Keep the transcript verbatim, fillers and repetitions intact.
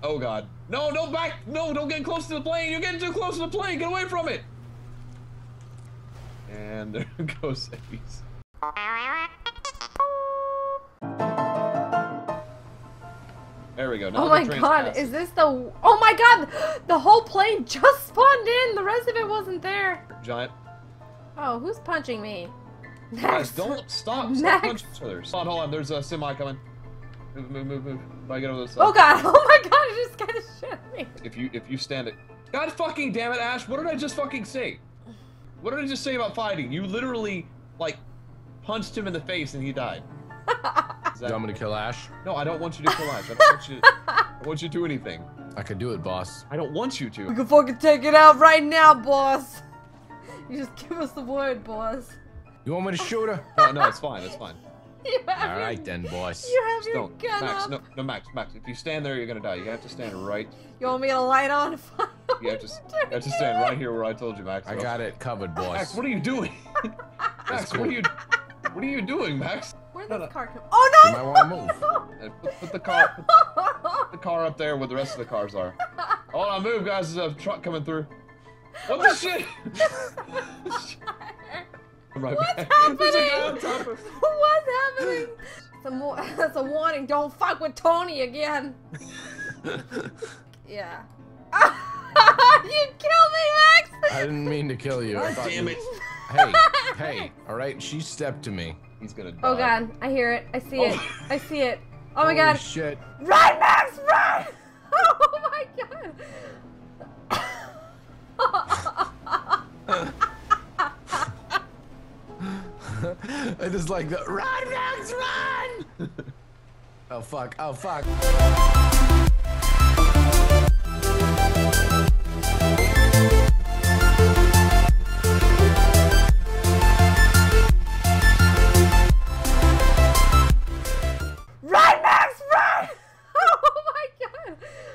Oh god. No, no, back! No, don't get close to the plane! You're getting too close to the plane! Get away from it! And there goes Ace. There we go. Now oh my the god, passing. is this the... Oh my god! The whole plane just spawned in! The rest of it wasn't there! Giant. Oh, who's punching me? Guys, Next. don't stop! Stop Next. punching each other. Hold on, hold on. There's a semi coming. Move, move, move, move. If I get over this side. Oh god! Oh my god! It just kind of shit me. If you if you stand it. God fucking damn it, Ash! What did I just fucking say? What did I just say about fighting? You literally like punched him in the face and he died. Is that... You want me to kill Ash? No, I don't want you to kill Ash. I don't want you. To... I want you to do anything. I could do it, boss. I don't want you to. We can fucking take it out right now, boss. You just give us the word, boss. You want me to shoot her? No, no, it's fine. It's fine. You have All your, right then, boss. You have Just your don't. gun Max, up. no, no, Max, Max. If you stand there, you're gonna die. You have to stand right. You want me to light on fire? You have to. You have to stand right here where I told you, Max. I got it covered, boss. Max, what are you doing? Max, cool. what are you? What are you doing, Max? Where did No, this no. car come? Oh no! You might want to move. Uh, Put, put the car. Put the car up there where the rest of the cars are. Hold on, move, guys. There's a truck coming through. What the shit? Right What's back. happening? There's a guy on top of- What's happening? It's a mo that's a warning. Don't fuck with Tony again. Yeah. You killed me, Max. I didn't mean to kill you. I God thought damn you... it. Hey, hey. All right, she stepped to me. He's gonna die. Oh god, I hear it. I see it. Oh. I see it. Oh my Holy god. shit. Run, Max, run! Oh my god. I just like the run, Max, run! Oh fuck! Oh fuck!